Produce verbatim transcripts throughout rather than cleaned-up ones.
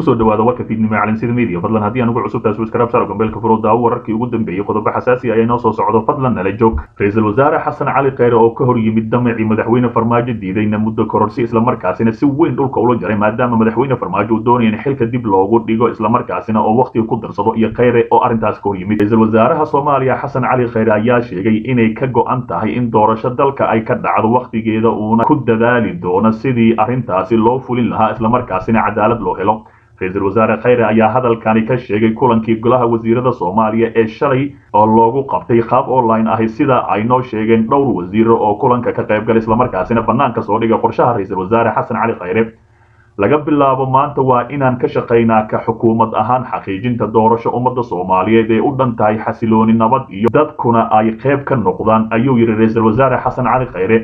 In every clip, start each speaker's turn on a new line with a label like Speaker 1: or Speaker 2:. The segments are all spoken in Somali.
Speaker 1: kusoo dhawaada warka fiidnimo caalamsida media fadlan haddii anugu cusub taas subscribe sar gambeelka furooda wararkii ugu dambeeyay qodobo xasaasi ah inoo soo socdo fadlan nala joog ra'iisul wasaare xasan cali khayre oo ka hor yimid damacii madaxweyne farmaajo diidayna muddo kororsi isla markaasina si weyn dhulka ula jaray maadaama madaxweyne farmaajo uu doonayay in xilka dib loogu dhigo isla markaasina oo waqti ku darsado iyo khayre oo arintaas ka hor yimid ra'iisul wasaaraha Soomaaliya xasan cali khayre ayaa sheegay inay ka go'an tahay in doorasho dalka ay ka dhacdo waqtigeeda uuna ku dadaali doono sidii arintaasi loo fulin lahaa isla markaasina cadaalad loo helo ra'iisul wasaare khayre ayaa hadalkani ka sheegay kulankii golaha wasiirada Soomaaliya ee shalay oo loogu qabtay qaab online ah sida ay noo sheegeen dhowr wasiir oo kulanka ka qayb galay isla markaasina banaanka soo dhigay qorshaha ra'iisul wasaare xasan cali khayre laga bilaabo maanta waa inaan ka shaqeynaa ka xukuumad ahaan xaqiijinta doorasho ummadda Soomaaliyeed ee u dhan tahay xasilooni nabad iyo dadkuna ay qayb ka noqdaan ayuu yiri ra'iisul wasaare xasan cali khayre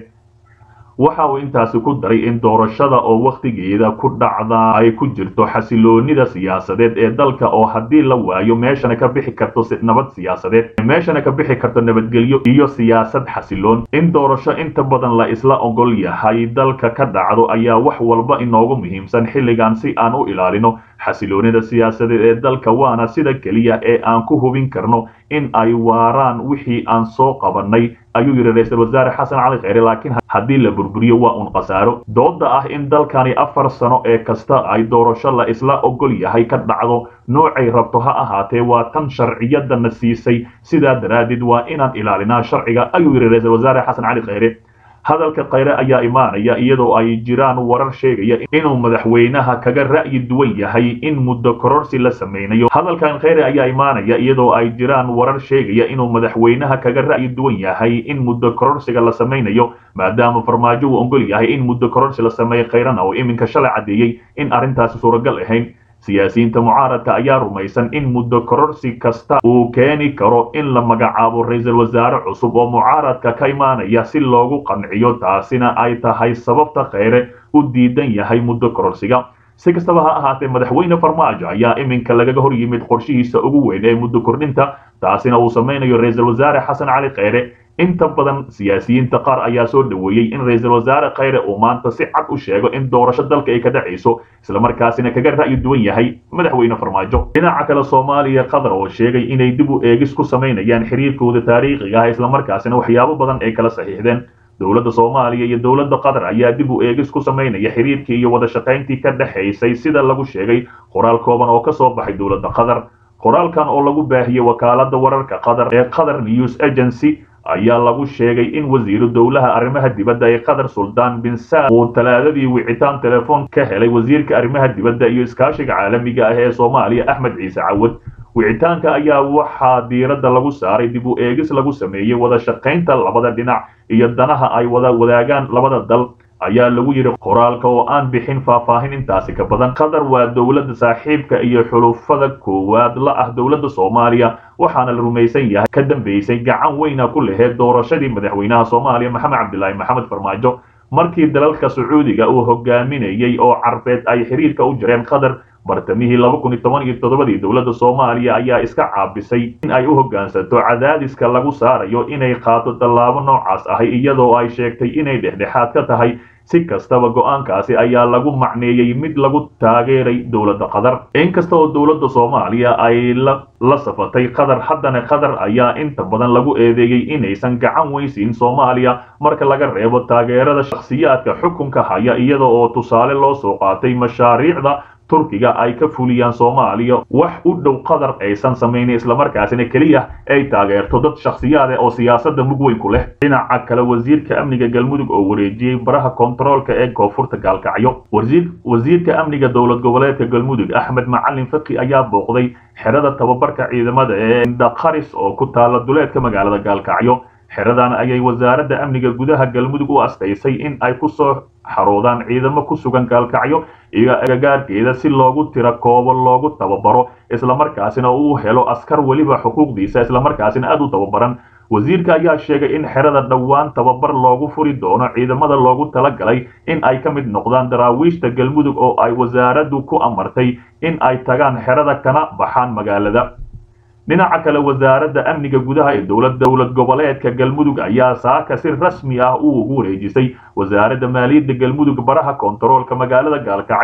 Speaker 1: waxa uu intaasi ku daray in doorashada oo waqtigeeda ku dhacda ay ku jirto xasiloonida siyaasadeed ee dalka oo haddii la waayo meeshana ka bixi karto nabad siyaasadeed meeshana ka bixi karto nabadgelyo iyo siyaasad xasiloon in doorasho inta badan la isla ogol yahay dalka ka dhacdo ayaa wax walba inoogu muhiimsan xilligan si aan u ilaalino xasiloonida siyaasadeed ee dalka waana sida kaliya ee aan ku hubin karno in ay waaraan wixii aan soo qabanay ayuu yiri ra'iisul wasaare xasan cali khayre laakiin haddii la burburiyo waa un qasaaro dooda ah in dalkani afar sano ee kasta ay doorasho la isla ogol yahay ka dhacdo noocay rabto ha ahaatee waa tan sharciyadana siisay sidaa daraaddeed waa inaan ilaalinaa sharciga ayuu yiri ra'iisul wasaare xasan cali khayre hadalka khayre ayaa imaanaya iyadoo ay jiraan warar sheegaya inuu madaxweynaha kaga ra'yi duwan yahay in muddo kororsi la sameynayo hadalkan khayre ayaa imaanaya iyadoo ay jiraan warar sheegaya inuu madaxweynaha kaga ra'yi duwan yahay in muddo kororsiga la sameynayo maadaama farmaajo uu ogol yahay in muddo kororsi la sameeyo khayrana oo iminka shalay cadeeyay in arintaasi suuragal ahayn siyaasiyiinta mucaaradka ayaa rumaysan in muddo kororsi kasta uu keeni karo in la magacaabo ra'iisul wasaare cusub oo mucaaradka ka imaanaya si loogu qanciyo taasina ay tahay sababta khayre u diidan yahay muddo kororsiga si kastaba ha ahaatee madaxweyne farmaajo ayaa iminka lagaga hor yimid qorshihiisa ugu weyn ee muddo kordhinta taasina uu sameynayo ra'iisul wasaare xasan cali khayre inta badan siyaasiyiinta qaar ayaa soo dhaweeyay in ra'iisul wasaare khayre uu maanta si cad u sheego in doorasho dalka ay ka dhacayso isla markaasina kaga ra'yi duwan yahay madaxweyne farmaajo dhinaca kale Soomaaliya qadar oo sheegay inay dib u eegis ku sameynayaan xiriirkooda taariikhiga ah isla markaasina waxyaabo badan ay kala saxiixdeen dowladda Soomaaliya iyo dowladda Qatar ayaa dib u eegis ku sameynaya xiriirkii iyo wada shaqayntii ka dhaxaysay sida lagu sheegay qoraal kooban oo ka soo baxay dowladda Qatar qoraalkan oo lagu baahiyay wakaaladda wararka Qatar ee Qatar News Agency ayaa lagu sheegay in wasiiru dowlaha arrimaha dibadda ee Qatar Suldaan bin Saad uu talaadadii wicitaan telefoon ka helay wasiirka arrimaha dibadda iyo iskaashiga caalamiga ah ee Soomaaliya Axmed Ciise Cawad wicitaanka ayaa waxaa diiradda lagu saaray dib u eegis lagu sameeyay wada shaqaynta labada dhinac iyo danaha ay wada wadaagaan labada dal ayaa lagu yiri qoraalka oo aan bixin faahfaahin intaasi ka badan Qatar waa dowladda saaxiibka iyo xulufada koowaad la ah dowladda Soomaaliya waxaana la rumaysan yahay ka dambeysay gacan weyn ku lahayd doorashadii madaxweynaha Soomaaliya Maxamed Cabdullaahi Maxamed Farmaajo markii dalalka Sacuudiga uu hogaaminayay oo Carbeed ay xiriirka u jireen Qatar bartamihii laba kun iyo toban iyo toddoba dowladda Soomaaliya ayaa iska caabisay in ay u hoggaansanto cadaadiska lagu saarayo inay qaato tallaabo noocaas ah iyadoo ay sheegtay inay dhexdhexaad ka tahay si kastaba go'aankaasi ayaa lagu macneeyay mid lagu taageeray dowladda Qatar inkasta oo dowladda Soomaaliya ay la safatay Qatar haddana Qatar ayaa inta badan lagu eedeeyay inaysan gacan weysin Soomaaliya marka laga reebo taageerada shakhsiyaadka xukunka haya iyadoo oo tusaale loo soo qaatay mashaariicda Turkiga ay ka fuliyaan Soomaaliya wax u dhow Qatar aysan sameeyeen isla markaasina kaliya ay taageerto dad shakhsiyaad ah oo siyaasadda mug weyn ku leh dhinaca kale wasiirka amniga galmudug oo wareejiyay baraha kontaroolka ee koonfurta gaalkacyo wasiir wasiirka amniga dowlad goboleedka galmudug Axmed Macalin Faqi ayaa booqday xerada tababarka ciidamada ee Daqaris oo ku taala duleedka magaalada gaalkacyo xeradan ayay wasaaradda amniga gudaha galmudug u asteysay in ay ku soo xaroodaan ciidamo ku sugan gaalkacyo iyo agagaarkeeda si loogu tira koobo loogu tababaro isla markaasina uu helo askar waliba xuquuqdiisa isla markaasina aad u tababaran wasiirka ayaa sheegay in xerada dhawaan tababar loogu furi doono ciidamada loogu talagalay in ay ka mid noqdaan daraawiishta galmudug oo ay wasaaraddu ku amartay in ay tagaan xerada kana baxaan magaalada dhinaca kale wasaaradda amniga gudaha ee dowladda dowlad goboleedka galmudug ayaa saaka si rasmi ah u ugu wareejisay wasaaradda maaliyadda galmudug baraha kontaroolka magaalada gaalkacyo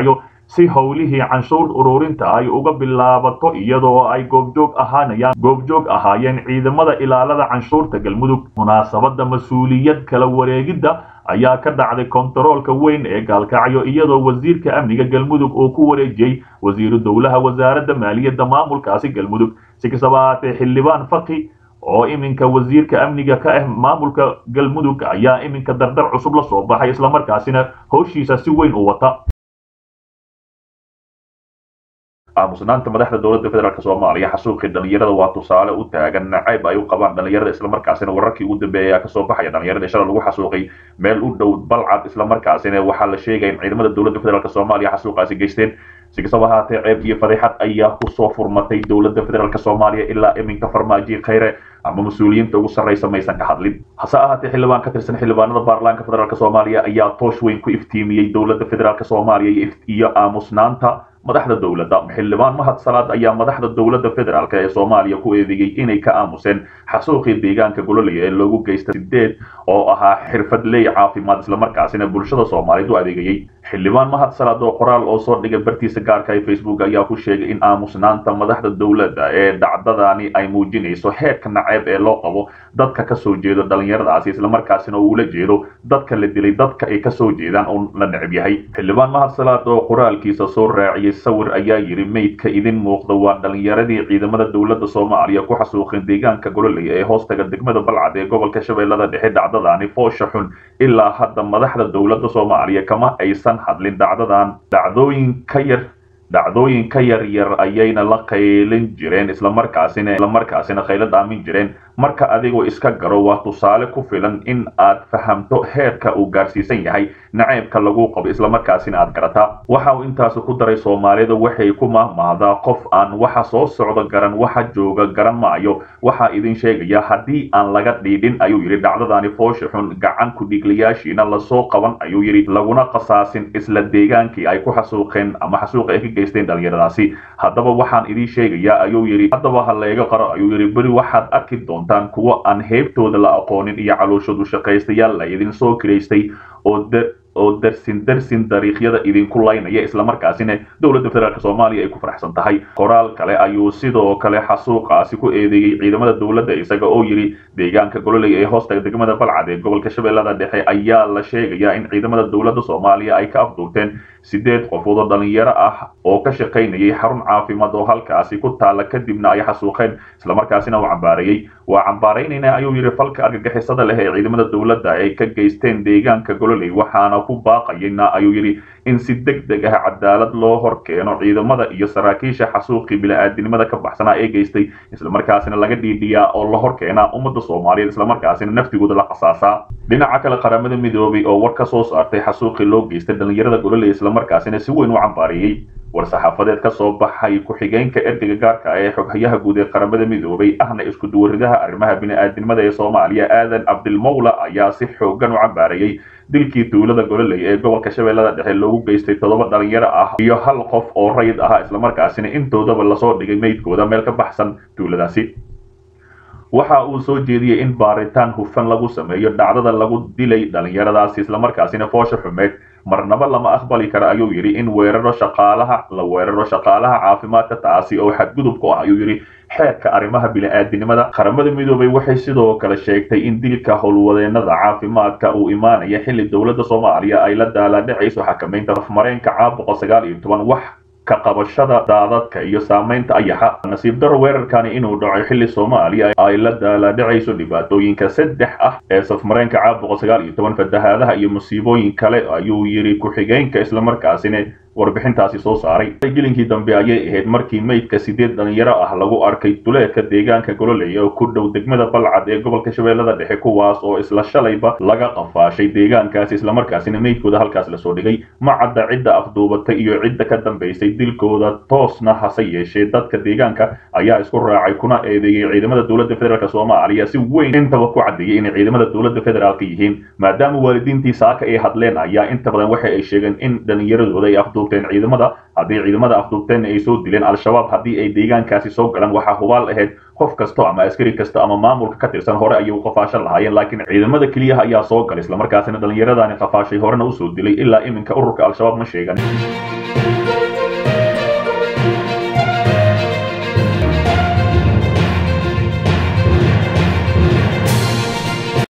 Speaker 1: si howlihii canshuur ururinta ay uga bilaabato iyadoo ay goobjoog ahaanayaan goobjoog ahaayeen ciidamada ilaalada canshuurta galmudug munaasabada mas-uuliyad kala wareegidda ayaa ka dhacday kontaroolka weyn ee gaalkacyo iyadoo wasiirka amniga galmudug uu ku wareejiyey wasiiru dowlaha wasaaradda maaliyadda maamulkaasi galmudug si kastaba ahaatee xildhibaan faqi oo iminka wasiirka amniga ka ah maamulka galmudug ayaa iminka dardar cusub la soo baxay isla markaasina howshiisa si weyn u wata aamusnaanta madaxda dowladda federaalk Soomaaliya xasuuqi dhalinyarada waa tusaale u taagan nacayb ay u qabaan dhalinyarada isla markaasina wararkii ugu dambeeyay ka soo baxay dhalinyarada shalay lagu xasuuqay meel u dhow balcad isla markaasina waxa la sheegay in ciidamada dowladda federaalk Soomaaliya xasuuqaasi geysteen si kastaba haatee ceeb iyo fadixad ayaa ku soo furmatay dowladda federaalk Soomaaliya ilaa iminka farmaajo khayre ama mas'uuliyiinta ugu sarreysa maysan ka hadlin hase ahaatee xildhibaan ka tirsan xildhibaanada baarlamaanka federaalk Soomaaliya ayaa toosh weyn ku iftiimiyay dowladda federaalk Soomaaliya iyo aamusnaanta madaxda dowladda xildhibaan mahad salaad ayaa madaxda dowladda federaalk ee Soomaaliya ku eedeeyay inay ka aamuseen xasuuqii deegaanka gololey ee loogu geystay sideed oo ahaa xirfadley caafimaad isla markaasina bulshada Soomaaliyeed u adeegayay xildhibaan mahad salaad oo qoraal oo soo dhigay bartiisa gaarka ee Facebook ayaa ku sheegay in aamusnaanta madaxda dowladda ee dhacdadani ay muujinayso heerka nacayb ee loo qabo dadka ka soo jeedo dhalinyaradaasi isla markaasina uu la jeedo dadka la dilay dadka ay ka soo jeedaan oo la neceb yahay xildhibaan mahad salaad oo qoraalkiisa soo raaciyay sawir ayaa yiri meydka idin muuqda waa dhalinyaradii ciidamada dowladda Soomaaliya ku xasuuqeen deegaanka gololey ee hoostaga degmada balcad ee gobolka shabeellada dhexe dhacdadani foosha xun ilaa hadda madaxda dowladda Soomaaliya kama aysan hadlin dhacdadan dhacdooyin ka yar dhacdooyin ka yar yar ayayna la qaylin jireen isla markaasina isla markaasina qaylo dhaamin jireen marka adigoo iska garo waa tusaale ku filan in aad fahamto heerka uu gaarsiisan yahay nacaybka lagu qabo isla markaasina aad garataa waxa uu intaas ku daray Soomaalida waxay ku mahmahdaa qof aan waxa soo socdo garan waxa jooga garan maayo waxa idin sheegaya hadii aan laga dhiidin ayuu yiri dhacdadani foosha xun gacan ku dhigliyaashiina la soo qaban ayuu yiri laguna qasaasin isla deegaankii ay ku xasuuqeen ama xasuuq ay ka geysteen dhalinyaradaasi haddaba waxaan idin sheegaya ayuu yiri haddaba ha leega qaro ayuu yiri bari waxaad arki doontaan kuwa aan heebtooda la aqoonin iyo calooshoodu shaqaystayaal la idin soo kireystay oo oo darsin darsin dariiqyada idinku laynaya isla markaasina dowladda federaalk Soomaaliya ay ku faraxsan tahay qoraal kale ayuu sidoo kale xasuuqaasi ku eedeeyay ciidamada dowladda isaga oo yiri deegaanka gololey ee hoostaga degmada balcad ee gobolka shabeellada dhexe ayaa la sheegayaa in ciidamada dowladda Soomaaliya ay ka afduubteen sideed qofood oo dhalinyaro ah oo ka shaqaynayay xarun caafimaad oo halkaasi ku taala kadibna ay xasuuqeen isla markaasina uu cambaarayay waa cambaaraynayna ayuu yiri falka argagixisada leh ee ciidamada dowladda ay ka geysteen deegaanka gololey waxaana ku baaqayna ayuu yiri in si degdeg ah cadaalad loo horkeeno ciidamada iyo saraakiisha xasuuqi bini'aadanimada ka baxsanaa ee geystay isla markaasina laga dhiidhiyaa oo la horkeena ummadda Soomaaliyeed isla markaasina naftigooda la qasaasaa dhinaca kale qaramada midoobay oo war ka soo saartay xasuuqi loo geystay dhalinyarada gololey isla markaasina si weyn u cambaariyay war-saxaafadeed ka soo baxay ku-xigeenka ergeyga gaarka ee xoghayaha guud ee qaramada midoobay ahna isku duwaridaha arrimaha bini'aadanimada ee Soomaaliya aadan Abdilmawla ayaa si xoogan u cambaariyay dilkii tuulada gololey ee gobolka shabeellada dhexe loogu geystay toddoba dhalinyaro ah iyo hal qof oo rayid ah isla markaasina intoodaba la soo dhigay meydkooda meel ka baxsan tuuladaasi waxa uu soo jeediyay in baaritaan hufan lagu sameeyo dhacdada lagu dilay dhalinyaradaasi isla markaasina foosha xumeed marnaba lama aqbali karo ayuu yiri in weeraro shaqaalaha la weeraro shaqaalaha caafimaadka taasi oo xadgudub ku ah ayuu yiri xeerka arrimaha bini'aadanimada qaramada midoobay waxay sidoo kale sheegtay in dilka howlwadeenada caafimaadka uu imaanaya xilli dowladda Soomaaliya ay la daaladhacayso xakameynta afmareenka caabuqa sagaal iyo toban wax ka qabashada daadadka iyo saameynta ayaxa nasiib daro weerarkani inuu dhaco xilli Soomaaliya ay la daaladhacayso dhibaatooyinka saddex ah ee safmareenka caabuqa sagaal iyo toban fatahaadaha iyo musiibooyin kale ayuu yiri ku-xigeenka isla markaasina warbixintaasi soo saaray gelinkii dambe ayay ahayd markii meydka sideed dhalinyaro ah lagu arkay duleedka deegaanka gololey oo ku dhow degmada balcad ee gobolka shabeellada dhexe kuwaas oo isla shalayba laga qafaashay deegaankaasi isla markaasina meydkooda halkaas la soo dhigay ma cadda cidda afduubatay iyo cidda ka dambeysay dilkooda toosna hase yeeshee dadka deegaanka ayaa isku raacay kuna eedeeyay ciidamada dowladda federaalk Soomaaliya si weyn intaba ku cadeeyay in ciidamada dowladda federaalk yihiin maadaama waalidiintii saaka ay hadleen ayaa inta badan waxa ay sheegeen in dhalinyaradooda ay afduubteen ciidamada hadii ciidamada afduubteen ay soo dileen al-shabaab hadii ay deegaankaasi soo galaan waxa hubaal ahayd qof kasto ama askari kasta ama maamulka ka tirsan hore ayuu qafaashan lahaayeen laakiin ciidamada kaliya ayaa soo galay isla markaasina dhalinyaradani qafaashay horena u soo dilay ilaa iminka ururka al-shabaab ma sheegan